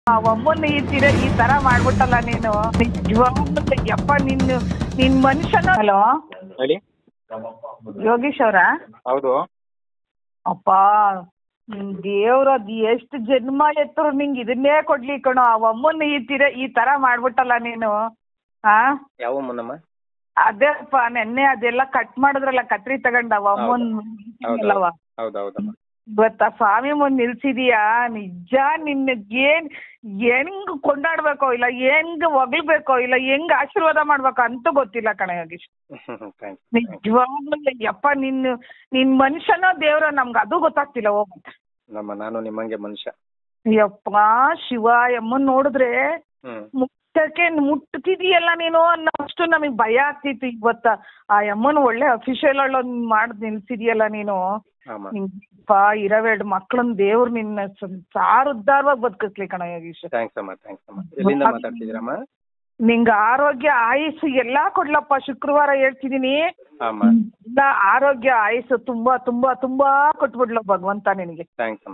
ಆ ಅಮ್ಮನ ಈ ತರ ಮಾಡ್ಬಿಟ್ಟಲ್ಲ ನೀನು. ನಿಜವಾಗ್ಲೂ ಯಪ್ಪ ನಿನ್ ಮನುಷ್ಯನ. ಹಲೋ ಹೇಳಿ. ಯೋಗೀಶ್ ಅವರಾ? ಹೌದು. ಅಪ್ಪ ದೇವ್ರದ್ ಎಷ್ಟು ಜನ್ಮ ಎತ್ತರು ನಿಂಗೆ ಇದನ್ನೇ ಕೊಡ್ಲಿ ಕಣೋ. ಆ ಅಮ್ಮನ ಈ ತರ ಮಾಡ್ಬಿಟ್ಟಲ್ಲ ನೀನು. ಹಾ, ಯಾವ ಅಮ್ಮನಮ್ಮ? ಅದೇಪ್ಪ ನೆನ್ನೆ ಅದೆಲ್ಲ ಕಟ್ ಮಾಡಿದ್ರಲ್ಲ, ಕತ್ರಿ ತಗೊಂಡ ಅವ ಅಮ್ಮನ್ ಅಲ್ಲವ. ಹೌದೌದಮ್ಮ. ಇವತ್ತ ಸ್ವಾಮಿ ಮುಂದ್ ನಿಲ್ಸಿದೀಯಾ. ನಿಜ ನಿನ್ನ ಹೆಂಗ್ ಕೊಂಡಾಡ್ಬೇಕೋ ಇಲ್ಲ ಹೆಂಗ್ ಹೊಗಳ್ಬೇಕೋ ಇಲ್ಲ ಹೆಂಗ್ ಆಶೀರ್ವಾದ ಮಾಡ್ಬೇಕೋ ಅಂತೂ ಗೊತ್ತಿಲ್ಲ ಕಣ ಯೋಗೀಶ್. ನಿಜವಾಗ್ಲೂ ಯಪ್ಪ ನಿನ್ ಮನುಷ್ಯನೋ ದೇವ್ರ ನಮ್ಗೆ ಅದು ಗೊತ್ತಾಗ್ತಿಲ್ಲ. ಹೋಗಂತ ನಮ್ಮ ನಾನು ನಿಮ್ಮಂಗೆ ಮನುಷ್ಯ. ಯಪ್ಪ ಶಿವ, ಅಮ್ಮನ್ ನೋಡಿದ್ರೆ ಮುಟ್ಟಕ್ಕೆ ಮುಟ್ತಿದೀಯಲ್ಲ ನೀನು ಅನ್ನೋಷ್ಟು ನಮಗ್ ಭಯ ಆಗ್ತಿತ್ತು. ಇವತ್ತ ಆ ಅಮ್ಮನ್ ಒಳ್ಳೆ ಅಫಿಷಿಯಲ್ ಮಾಡಿ ನಿಲ್ಸಿದೀಯಲ್ಲ ನೀನು. ನಿಂಪ ಇರವೆರಡು ಮಕ್ಳನ್ ದೇವ್ರು ನಿನ್ನ ಸಾರುದ್ದಾರವಾಗಿ ಬದುಕಿಸ್ಲಿ ಕಣ ಯೋಗೀಶ್. ಎಲ್ಲಿಂದ ಮಾತಾಡ್ತಿದ್ದೀರಮ್ಮ? ನಿಂಗ ಆರೋಗ್ಯ ಆಯುಸ್ಸು ಎಲ್ಲಾ ಕೊಡ್ಲಪ್ಪ. ಶುಕ್ರವಾರ ಹೇಳ್ತಿದೀನಿ, ಆರೋಗ್ಯ ಆಯುಸ್ಸು ತುಂಬಾ ತುಂಬಾ ತುಂಬಾ ಕೊಟ್ಬಿಡ್ಲ ಭಗವಂತ ನಿನಗೆ.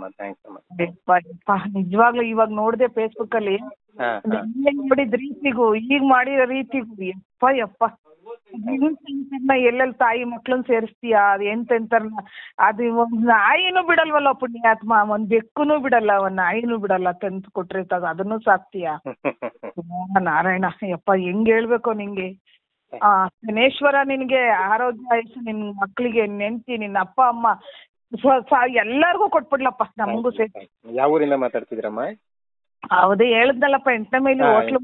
ನಿಜವಾಗ್ಲೂ ಇವಾಗ ನೋಡಿದೆ ಫೇಸ್ಬುಕ್ ಅಲ್ಲಿ ನೋಡಿದ ರೀತಿಗೂ ಈಗ ಮಾಡಿರೋ ರೀತಿಗೂ ಯಪ್ಪ ಎಲ್ಲೆಲ್ಲಿ ತಾಯಿ ಮಕ್ಳನ್ನ ಸೇರಿಸ್ತೀಯ. ಅದು ಎಂತೆಂತಾರಲ್ಲ, ಅದು ಒಂದ್ ನಾಯಿನೂ ಬಿಡಲ್ವಲ್ಲ ಪುಣ್ಯಾತ್ಮ, ಒಂದ್ ಬೆಕ್ಕುನು ಬಿಡಲ್ಲ, ಒಂದ್ ನಾಯಿನೂ ಬಿಡಲ್ಲ. ತಂದು ಕೊಟ್ಟಿರ್ತಾಗ ಅದನ್ನು ಸಾಕ್ತೀಯ. ನಾರಾಯಣ ಯಪ್ಪ, ಹೆಂಗ್ ಹೇಳ್ಬೇಕು ನಿಂಗೆ. ಶನೇಶ್ವರ ನಿನ್ಗೆ ಆರೋಗ್ಯ ಆಯುಷ್, ನಿನ್ ಮಕ್ಳಿಗೆ ನೆನ್ತಿ ನಿನ್ನ ಅಪ್ಪ ಅಮ್ಮ ಎಲ್ಲಾರ್ಗು ಕೊಟ್ಬಿಡ್ಲಪ್ಪ, ನಮಗೂ ಸೇರಿ. ಯಾವ ಊರಿಂದ ಮಾತಾಡ್ತಿದ್ರಮ್ಮ? ಹೌದು, ಹೇಳಿದ್ನಲ್ಲಪ್ಪ 8ನೇ ಮೈಲಿ ಹೋಟ್ಲು.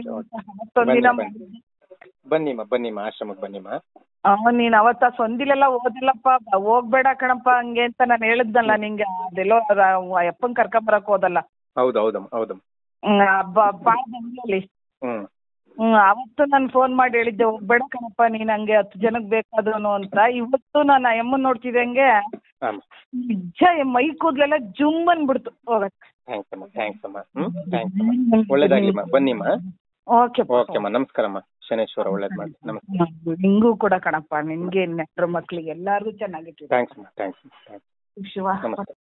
ಬನ್ನಿಮ್ಮ ಆಶ್ರಮಕ್ಕೆ ಬನ್ನಿಮ್ಮ. ನೀನ್ ಅವತ್ತ ಸೊಂದಿಲೆಲ್ಲ ಓದಿಲ್ಲಪ್ಪ, ಹೋಗ್ಬೇಡ ಕಣಪ್ಪ ಹಂಗೆ ಅಂತ ನಾನು ಹೇಳಿದ್ನಲ್ಲ ನಿಂಗೆ. ಅದೆಲ್ಲೋ ಅಪ್ಪನ್ ಕರ್ಕೊಂಬರಕ್ ಹೋದಲ್ಲ. ಹೌದಮ್ಮ. ಬೆಂಗ್ಳೂರಲ್ಲಿ ಅವತ್ತು ನಾನು ಫೋನ್ ಮಾಡಿ ಹೇಳಿದ್ದೆ, ಹೋಗ್ಬೇಡ ಕಣಪ್ಪ ನೀನ್ ಹಂಗೆ 10 ಜನಕ್ಕೆ ಬೇಕಾದವನು ಅಂತ. ಇವತ್ತು ನಾನು ಅಮ್ಮನ್ ನೋಡ್ತಿದ್ದಂಗೆ ನಿಜ ಮೈ ಕೂದ್ಲೆಲ್ಲ ಜುಮ್ ಅನ್ಬಿಡ್ತು ಹೋಗಕ್ಕೆ. ಒಳ್ಳೇದಾಗ್ಲಿಮ್ಮ, ಬನ್ನಿಮ್ಮ. ಓಕೆಮ್ಮ, ನಮಸ್ಕಾರಮ್ಮ. ಶನೇಶ್ವರ ಒಳ್ಳೇದ್ ಮಾಡಿ. ನಮಸ್ಕಾರ. ನಿಂಗೂ ಕೂಡ ಕಣಪ್ಪ, ನಿನ್ಗೆ ನೆಂಟ್ರು ಮಕ್ಳಿಗೆ ಎಲ್ಲಾರ್ಗು ಚೆನ್ನಾಗಿತ್ತು. ಥ್ಯಾಂಕ್ಸ್. ಶಿವ.